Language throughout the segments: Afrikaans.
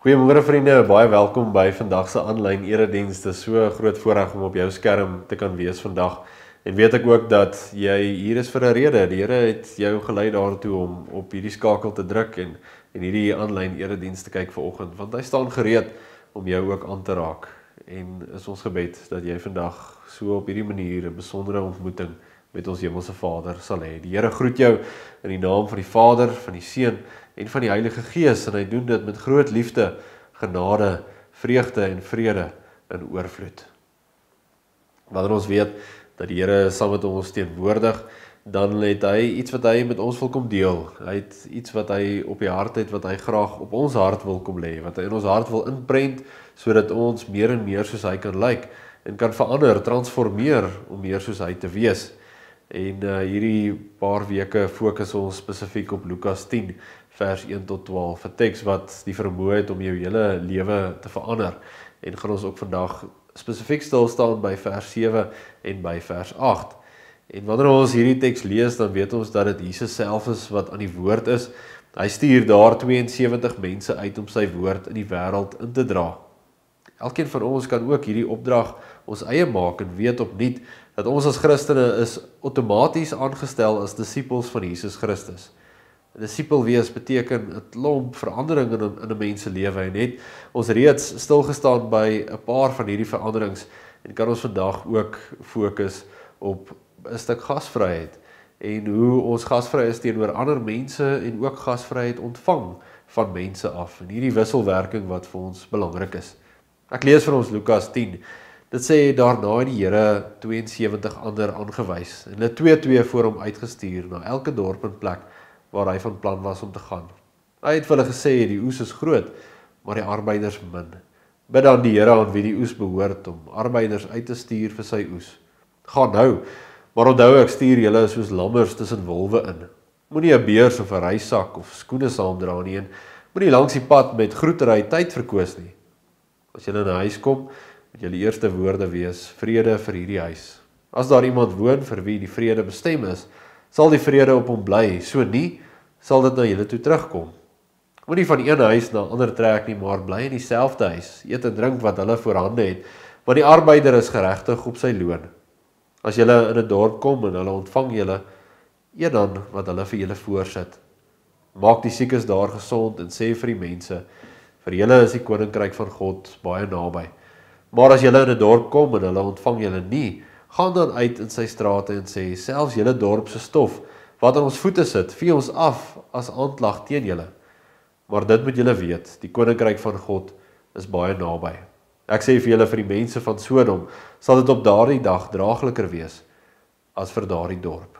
Goeiemôre vriende, baie welkom by vandag se aanlyn erediens. Dit is so 'n groot voorreg om op jou skerm te kan wees vandag. En weet ek ook dat jy hier is vir 'n rede. Die Here het jou gelei daartoe om op hierdie skakel te druk en hierdie aanlyn erediens te kyk vanoggend, want hy staan gereed om jou ook aan te raak. En is ons gebed dat jy vandag so op hierdie manier 'n besondere ontmoeting met ons Hemelse Vader sal hê. Die Here groet jou in die naam van die Vader, van die Seun en van die Heilige Gees, en hy doen dit met groot liefde, genade, vreugde en vrede in oorvloed. Wanneer ons weet dat die Here saam met ons teenwoordig, dan het hy iets wat hy met ons wil kom deel. Hy het iets wat hy op die hart het, wat hy graag op ons hart wil kom lê, wat hy in ons hart wil inprent, sodat ons meer en meer soos hy kan lyk, en kan verander, transformeer, om meer soos hy te wees. En hierdie paar weke fokus ons spesifiek op LUKAS 10, vers 1 tot 12, 'n teks wat die vermoë het om jou hele lewe te verander. En gaan ons ook vandag spesifiek stil staan by vers 7 en by vers 8. En wanneer ons hierdie teks lees, dan weet ons dat dit Jesus self is wat aan die woord is. Hy stuur daar 72 mense uit om sy woord in die wêreld in te dra. Elkeen van ons kan ook hierdie opdrag ons eie maak en weet opnuut dat ons as Christene is outomaties aangestel as disippels van Jesus Christus. 'n Disipel wees beteken 'n klomp verandering in 'n mens se lewe, en het ons reeds stilgestaan by 'n paar van hierdie veranderings, en kan ons vandag ook fokus op 'n stuk gasvryheid en hoe ons gasvry is teenoor ander mense en ook gasvryheid ontvang van mense af, en hierdie wisselwerking wat vir ons belangrik is. Ek lees vir ons LUKAS 10. Dit sê daarna het die Here 72 ander aangewys en hulle 2-2 voor hom uitgestuur na elke dorp en plek waar hy van plan was om te gaan. Hy het vir hulle gesê, die oes is groot, maar die arbeiders min. Bid dan die Here aan wie die oes behoort om arbeiders uit te stuur vir sy oes. Gaan nou, maar onthou ek stuur julle soos lammers tussen wolwe in. Moenie 'n beurs of 'n reissak of skoene saamdra nie, en moenie langs die pad met groetery tyd verkoos nie. As julle in 'n huis kom, moet julle eerste woorde wees, vrede vir hierdie huis. As daar iemand woon vir wie die vrede bestem is, sal die vrede op hom bly, so nie, sal dit na julle toe terugkom. Moenie van een huis na ander trek nie, maar bly in dieselfde huis, eet en drink wat hulle voorhande het, want die arbeider is geregtig op sy loon. As julle in 'n dorp kom en hulle ontvang julle, eet dan wat hulle vir julle voorsit. Maak die siekes daar gesond en sê vir die mense, vir julle is die koninkryk van God baie naby. Maar as julle in 'n dorp kom en hulle ontvang julle nie, gaan dan uit in sy strate en sê, selfs julle dorp se stof, wat aan ons voete sit, vee ons af as aanklag teen julle. Maar dit moet julle weet, die koninkryk van God is baie naby. Ek sê vir julle, vir die mense van Sodom, sal dit op daardie dag draagliker wees, as vir daardie dorp.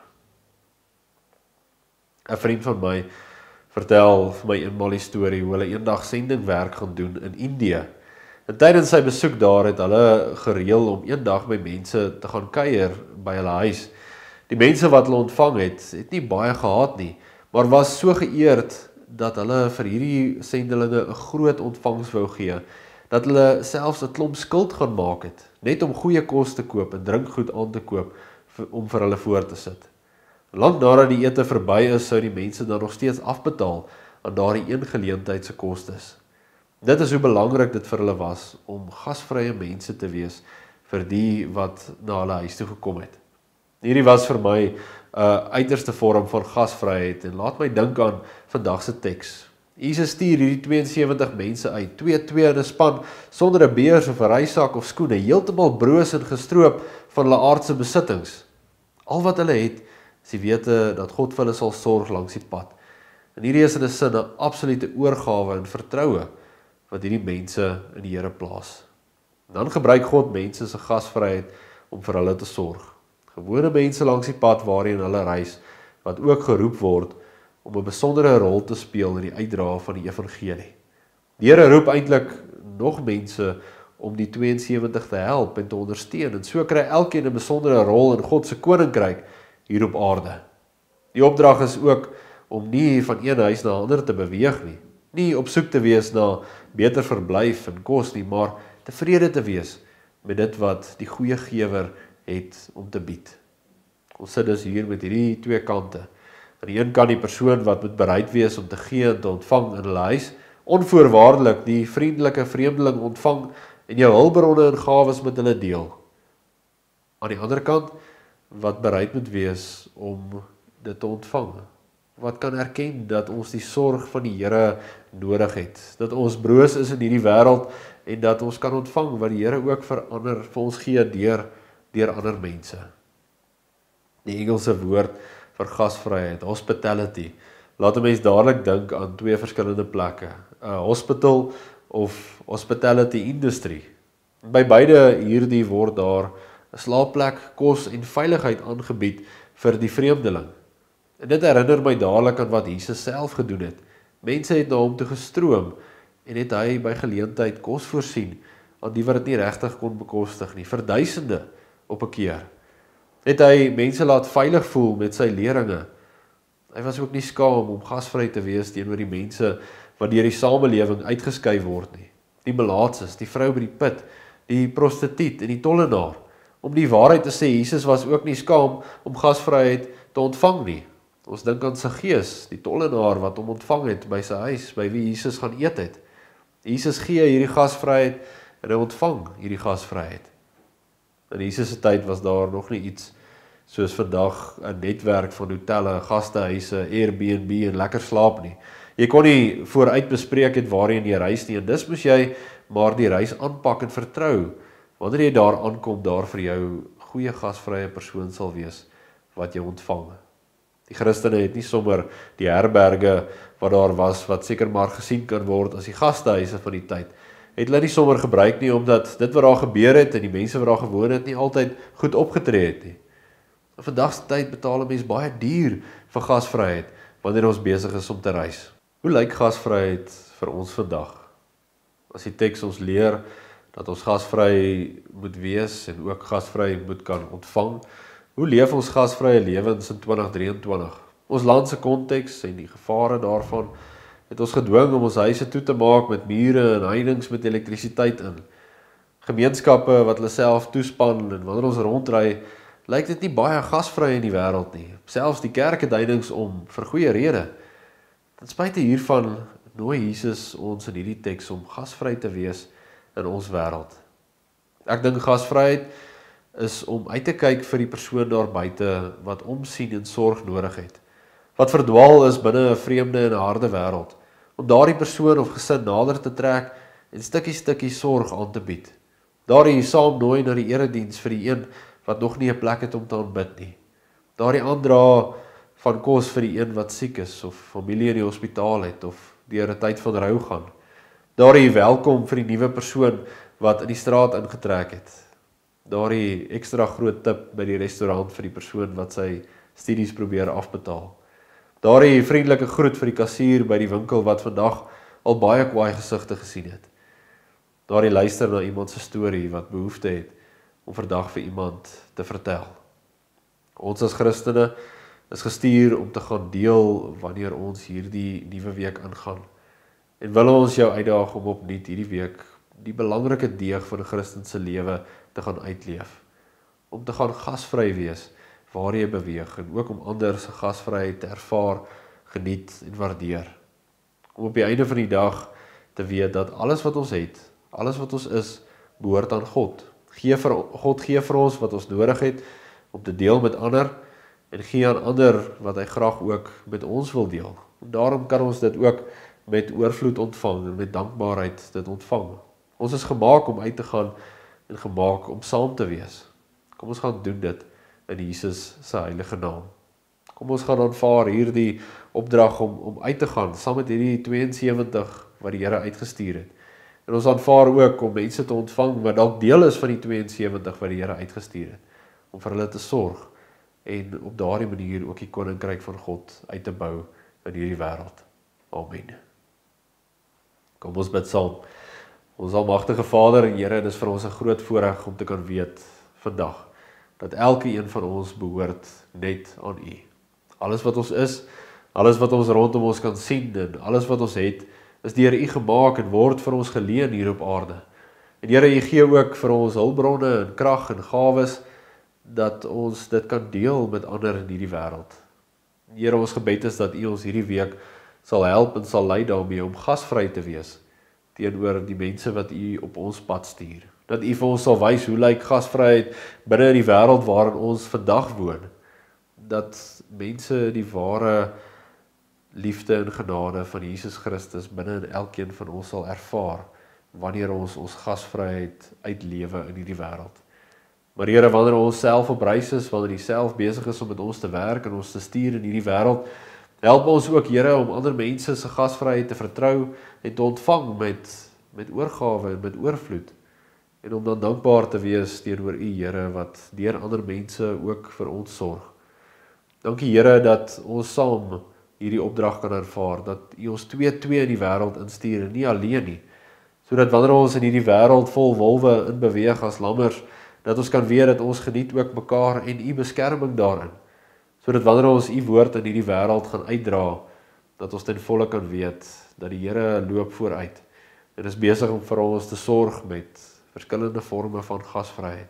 'n Vriend van my vertel vir my eenmal die storie, hoe hulle eendag sendingwerk gaan doen in Indië. En tydens sy besoek daar het hulle gereël om eendag by mense te gaan kuier by hulle huis. Die mense wat hulle ontvang het nie baie gehad nie, maar was so geëerd dat hulle vir hierdie sendelinge 'n groot ontvangs wou gee, dat hulle selfs 'n klomp skuld gaan maak het, net om goeie kos te koop en drinkgoed aan te koop om vir hulle voor te sit. Lank nadat die ete verby is, sou die mense dan nog steeds afbetaal aan daardie een geleentheid se kostes. Dit is hoe belangrik dit vir hulle was om gasvrye mense te wees vir die wat na hulle huis toe gekom het. Hierdie was vir my 'n uiterste vorm van gasvryheid en laat my dink aan vandag se teks. Jesus stuur hierdie 72 mense uit, 2-2 in 'n span, sonder 'n beurs of 'n reissak of skoene, heeltemal broos en gestroop van hulle aardse besittings. Al wat hulle het, is die wete dat God vir hulle sal sorg langs die pad. En hierdie is in 'n sin 'n absolute oorgawe en vertroue wat hierdie mense in die Here plaas. En dan gebruik God mense se gasvryheid om vir hulle te sorg. Gewone mense langs die pad waarheen hulle reis, wat ook geroep word om 'n besondere rol te speel in die uitdra van die evangelie. Die Here roep eintlik nog mense om die 72 te help en te ondersteun, en so kry elkeen 'n besondere rol in God se koninkryk hier op aarde. Die opdrag is ook om nie van een huis na 'n ander te beweeg nie op soek te wees na beter verblyf en kos nie, maar tevrede te wees met dit wat die goeie gewer het om te bied. Ons sit dus hier met hierdie twee kante. Aan die een kant die persoon wat moet bereid wees om te gee en te ontvang in hulle huis, onvoorwaardelik die vriendelike vreemdeling ontvang en jou hulpbronne en gawes met hulle deel. Aan die ander kant, wat bereid moet wees om dit te ontvang. Wat kan erken dat ons die sorg van die Here nodig het, dat ons broos is in hierdie wêreld en dat ons kan ontvang wat die Here ook vir ons gee deur ander mense. Die Engelse woord vir gasvryheid, hospitality, laat 'n mens dadelik dink aan twee verskillende plekke, 'n hospital of hospitality industry. By beide hierdie word daar 'n slaapplek, kos en veiligheid aangebied vir die vreemdeling. En dit herinner my dadelik aan wat Jesus self gedoen het. Mense het na hom toe gestroom en het hy by geleentheid kos voorsien aan die wat dit nie regtig kon bekostig nie, vir duisende op 'n keer. Het hy mense laat veilig voel met sy leringe. Hy was ook nie skaam om gasvry te wees teenoor die mense wat deur die samelewing uitgeskei word nie. Die melaatses, die vrou by die put, die prostituut en die tollenaar. Om die waarheid te sê, Jesus was ook nie skaam om gasvryheid te ontvang nie. Ons dink aan Gestuur, die tollenaar wat hom ontvang het by sy huis, by wie Jesus gaan eet het. Jesus gee hierdie gasvryheid en hy ontvang hierdie gasvryheid. In Jesus se tyd was daar nog nie iets soos vandag 'n netwerk van hotelle, gastehuise, Airbnb en lekker slaap nie. Jy kon nie vooruit bespreek het waarheen jy reis nie en dis moes jy maar die reis aanpak en vertrou. Wanneer jy daar aankom, daar vir jou goeie gasvrye persoon sal wees wat jy ontvang. Die Christene het nie sommer die herberge wat daar was, wat seker maar gesien kan word as die gastehuise van die tyd. Het hulle nie sommer gebruik nie, omdat dit wat daar gebeur het en die mense wat daar gewoon het nie altyd goed opgetree het nie. In vandag se tyd betaal 'n mens baie duur vir gasvryheid wanneer ons besig is om te reis. Hoe lyk gasvryheid vir ons vandag? As die teks ons leer dat ons gasvry moet wees en ook gasvry moet kan ontvang, hoe leef ons gasvrye lewens in 2023? Ons land se konteks en die gevare daarvan het ons gedwing om ons huise toe te maak met mure en heininge met elektrisiteit in. Gemeenskappe wat hulle self toespan en wanneer ons rondry, lyk dit nie baie gasvry in die wêreld nie. Selfs die kerk het heininge om vir goeie rede. Ten spyte hiervan nooi Jesus ons in hierdie teks om gasvry te wees in ons wêreld. Ek dink gasvryheid is om uit te kyk vir die persoon daar buite wat omsien en sorg nodig het. Wat verdwaal is binne 'n vreemde en 'n harde wêreld. Om daardie persoon of gesin nader te trek en stukkie sorg aan te bied. Daardie saam nooi na die erediens vir die een wat nog nie 'n plek het om te aanbid nie. Daardie aandra van kos vir die een wat siek is of familie in die hospitaal het of deur 'n tyd van rou gaan. Daardie welkom vir die nuwe persoon wat in die straat ingetrek het. Daardie ekstra groot tip by die restaurant vir die persoon wat sy studies probeer afbetaal. Daardie vriendelike groet vir die kassier by die winkel wat vandag al baie kwaai gesigte gesien het. Daardie luister na iemand se storie wat behoefte het om vandag vir iemand te vertel. Ons as Christene is gestuur om te gaan deel wanneer ons hierdie nuwe week ingaan. En wil ons jou uitdaag om opnuut hierdie week die belangrike deeg van 'n Christen se lewe te gaan uitleef. Om te gaan gasvry wees waar jy beweeg en ook om ander se gasvryheid te ervaar, geniet en waardeer. Om op die einde van die dag te weet dat alles wat ons het, alles wat ons is, behoort aan God. God gee vir ons wat ons nodig het om te deel met ander en gee aan ander wat hy graag ook met ons wil deel. En daarom kan ons dit ook met oorvloed ontvang en met dankbaarheid dit ontvang. Ons is gemaak om uit te gaan en gemaak om saam te wees. Kom ons gaan doen dit in Jesus se heilige naam. Kom ons gaan aanvaar hierdie opdrag om uit te gaan saam met hierdie 72 wat die Here uitgestuur het. En ons aanvaar ook om mense te ontvang wat dalk deel is van die 72 wat die Here uitgestuur het, om vir hulle te sorg en op daardie manier ook die koninkryk van God uit te bou in hierdie wêreld. Amen. Kom ons bid saam. Ons almagtige Vader en Here, dit is vir ons 'n groot voorreg om te kan weet vandag dat elke een van ons behoort net aan U. Alles wat ons is, alles wat ons rondom ons kan sien en alles wat ons het, is deur U gemaak en word vir ons geleen hier op aarde. En Here, U gee ook vir ons hulpbronne en krag en gawes dat ons dit kan deel met ander in hierdie wêreld. Here, ons gebed is dat U ons hierdie week sal help en sal lei daarmee om gasvry te wees teenoor die mense wat U op ons pad stuur. Dat U vir ons sal wys hoe lyk gasvryheid binne in die wêreld waarin ons vandag woon. Dat mense die ware liefde en genade van Jesus Christus binne in elkeen van ons sal ervaar wanneer ons gasvryheid uitlewe in hierdie wêreld. Maar Here, wanneer ons self op reis is, wanneer U self besig is om met ons te werk en ons te stuur in hierdie wêreld, help ons ook, Here, om ander mense se gasvryheid te vertrou en te ontvang met oorgawe en met oorvloed. En om dan dankbaar te wees teenoor U, Here, wat deur ander mense ook vir ons sorg. Dankie, Here, dat ons saam hierdie opdrag kan ervaar, dat U ons 2-2 in die wêreld instuur en nie alleen nie, sodat wanneer ons in hierdie wêreld vol wolwe in beweeg as lammers, dat ons kan weet dat ons geniet ook mekaar en U beskerming daarin, sodat wanneer ons U woord in hierdie wêreld gaan uitdra, dat ons ten volle kan weet dat die Here loop vooruit en is besig om vir ons te sorg met verskillende forme van gasvryheid.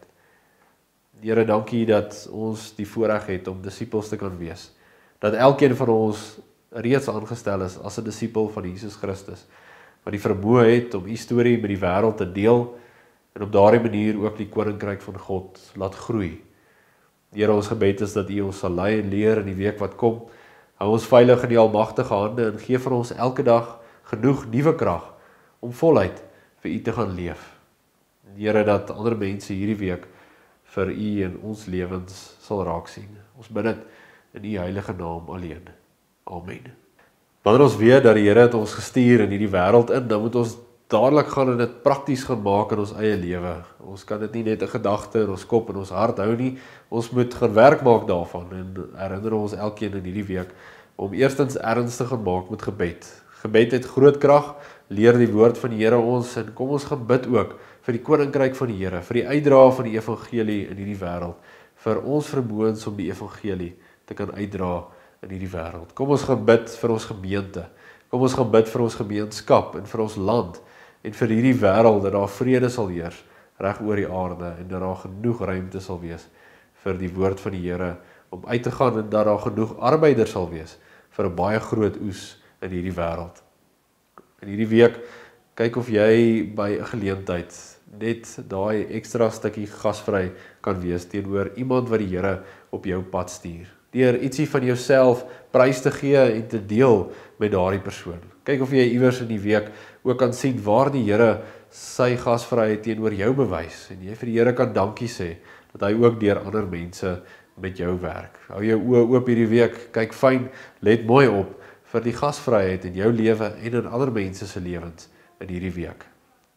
Here, dankie dat ons die voorreg het om disippels te kan wees, dat elkeen van ons reeds aangestel is as 'n disipel van Jesus Christus, wat die vermoë het om U storie met die wêreld te deel en op daardie manier ook die koninkryk van God laat groei. Here, ons gebed is dat U ons sal lei en leer in die week wat kom. Hou ons veilig in die almagtige hande en gee vir ons elke dag genoeg nuwe krag om voluit vir U te gaan leef. Here, dat ander mense hierdie week vir U en ons lewens sal raak sien. Ons bid dit in U heilige naam alleen. Amen. Wanneer ons weet dat die Here het ons gestuur in hierdie wêreld in, dan moet ons dadelik gaan en dit prakties gaan maak in ons eie lewe. Ons kan dit nie net 'n gedagte in ons kop en ons hart hou nie. Ons moet gaan werk maak daarvan en herinner ons elkeen in hierdie week om eerstens ernstig te gaan maak met gebed. Gebed het groot krag, leer die woord van die Here ons en kom ons gaan bid ook vir die koninkryk van die Here, vir die uitdra van die evangelie in hierdie wêreld, vir ons vermoëns om die evangelie te kan uitdra in hierdie wêreld. Kom ons gaan bid vir ons gemeente. Kom ons gaan bid vir ons gemeenskap en vir ons land en vir hierdie wêreld dat daar vrede sal heers reg oor die aarde en dat daar genoeg ruimte sal wees vir die woord van die Here om uit te gaan en dat daar genoeg arbeiders sal wees vir 'n baie groot oes in hierdie wêreld. In hierdie week kyk of jy by 'n geleentheid net daai ekstra stukkie gasvry kan wees teenoor iemand wat die Here op jou pad stuur. Deur ietsie van jouself prys te gee en te deel met daardie persoon. Kyk of jy iewers in die week ook kan sien waar die Here sy gasvryheid teenoor jou bewys en jy vir die Here kan dankie sê dat hy ook deur ander mense met jou werk. Hou jou oë oop hierdie week, kyk fyn, let mooi op vir die gasvryheid in jou lewe en in ander mense se lewens in hierdie week.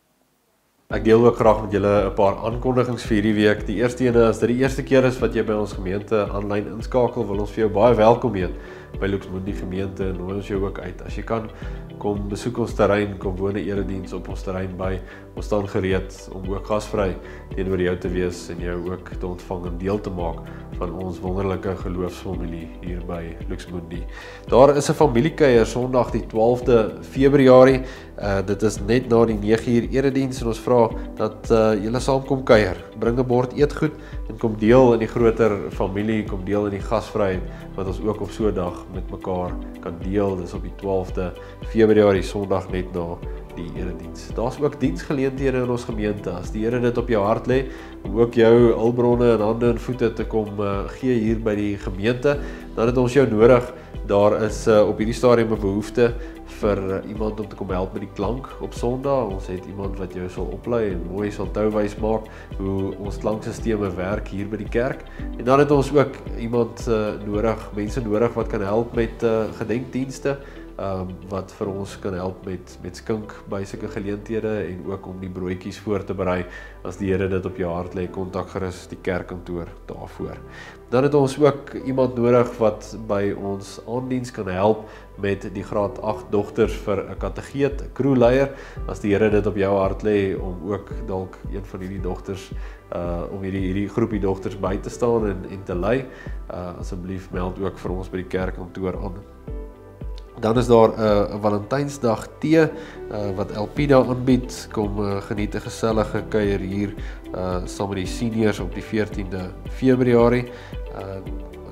Ek deel ook graag met julle 'n paar aankondigings vir hierdie week. Die eerste ene is dat die eerste keer is wat jy by ons gemeente aanlyn inskakel, wil ons vir jou baie welkom heet by LUKAS gemeente en nooi ons jou ook uit. As jy kan, kom besoek ons terrein, kom woon 'n erediens op ons terrein by. Ons staan gereed om ook gasvry teenoor jou te wees en jou ook te ontvang en deel te maak van ons wonderlike geloofsfamilie hier by LUKAS. Daar is 'n familiekuier Sondag die 12de Februarie. Dit is net na die 9uur erediens en ons vra dat julle saam kom kuier. Bring 'n bord eetgoed en kom deel in die groter familie, kom deel in die gasvryheid wat ons ook op so 'n dag met mekaar kan deel. Dis op die 12de Februarie, Sondag net na die erediens. Daar's ook diensgeleenthede in ons gemeente. As die Here dit op jou hart lê om ook jou hulpbronne en hande en voete te kom gee hier by die gemeente, dan het ons jou nodig. Daar is op hierdie stadium 'n behoefte vir iemand om te kom help met die klank op Sondag. Ons het iemand wat jou sal oplei en mooi sal touwys maak hoe ons klankstelsels werk hier by die kerk. En dan het ons ook iemand nodig, mense nodig wat kan help met gedenkdienste, wat vir ons kan help met skink by sulke geleenthede en ook om die broodjies voor te berei. As die Here dit op jou hart lê, kontak gerus die kerkkantoor daarvoor. Dan het ons ook iemand nodig wat by ons aandiens kan help met die graad 8 dogters vir 'n kategeet, 'n kroeleier. As die Here dit op jou hart lê om ook dalk een van hierdie dogters om hierdie groepie dogters by te staan en te lei, asseblief meld ook vir ons by die kerkkantoor aan. Dan is daar 'n Valentynsdag tee wat Elpida aanbied. Kom geniet 'n gesellige kuier hier saam met die seniors op die 14de Februarie.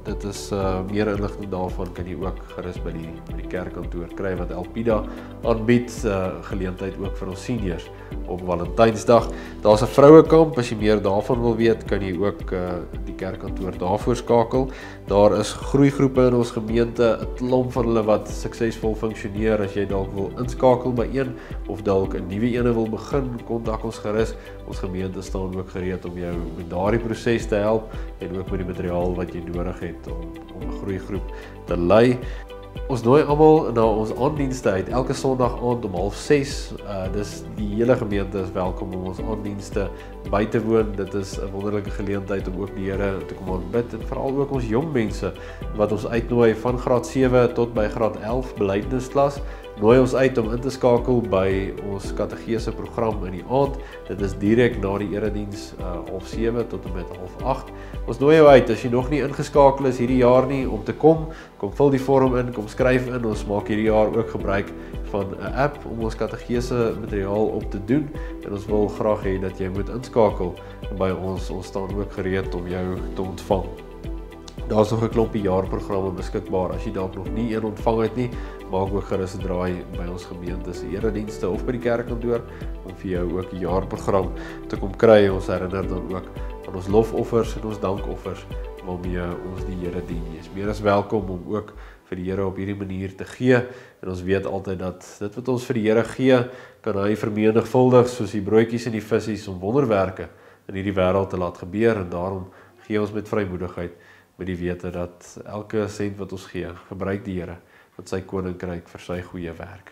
dit is meer inligting daarvan kan jy ook gerus by die kerkkantoor kry wat Elpida aanbied, geleentheid ook vir ons seniors op Valentynsdag. Daar's 'n vrouekamp, as jy meer daarvan wil weet, kan jy ook die kerkkantoor daarvoor skakel. Daar is groeigroepe in ons gemeente, 'n klomp van hulle wat suksesvol funksioneer. As jy dalk wil inskakel by een of dalk 'n nuwe ene wil begin, kontak ons gerus. Ons gemeente staan ook gereed om jou met daardie proses te help en ook met die materiaal wat jy nodig het om 'n groeigroep te lei. Ons nooi almal na ons aanddienste uit elke Sondag aand om 5:30. Dis die hele gemeente is welkom om ons aanddienste by te woon. Dit is 'n wonderlike geleentheid om ook die Here te kom aanbid en veral ook ons jong mense wat ons uitnooi van graad 7 tot by graad 11 belydennisklas. Nooi ons uit om in te skakel by ons kategese program in die aand. Dit is direk na die erediens 7:30 tot en met 7:30. Ons nooi jou uit as jy nog nie ingeskakel is hierdie jaar nie om te kom vul die vorm in, kom skryf in. Ons maak hierdie jaar ook gebruik van 'n app om ons kategese materiaal op te doen en ons wil graag hê dat jy moet inskakel by ons. Ons staan ook gereed om jou te ontvang. Daar's nog 'n klompie jaarprogramme beskikbaar. As jy dalk nog nie een ontvang het nie, maak ook gerus 'n draai by ons gemeente se eredienste of by die kerkkantoor om vir jou ook 'n jaarprogram te kom kry. Ons herinner dan ook aan ons lofoffers en ons dankoffers waarmee ons die Here dien. Jy is meer as welkom om ook vir die Here op hierdie manier te gee. En ons weet altyd dat dit wat ons vir die Here gee, kan hy vermenigvuldig soos die broodjies en die visse om wonderwerke in hierdie wêreld te laat gebeur. En daarom gee ons met vrymoedigheid met die wete dat elke sent wat ons gee, gebruik die Here met sy koninkryk vir sy goeie werk.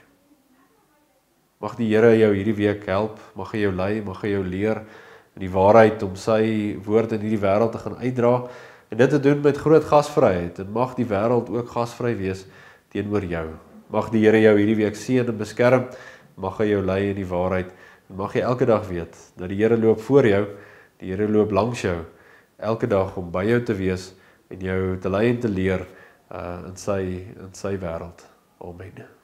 Mag die Here jou hierdie week help, mag hy jou lei, mag hy jou leer in die waarheid om sy woord in hierdie wêreld te gaan uitdra en dit te doen met groot gasvryheid en mag die wêreld ook gasvry wees teenoor jou. Mag die Here jou hierdie week seën en beskerm, mag hy jou lei in die waarheid en mag jy elke dag weet dat die Here loop voor jou, die Here loop langs jou, elke dag om by jou te wees en jou te lei en te leer in sy wêreld. Amen.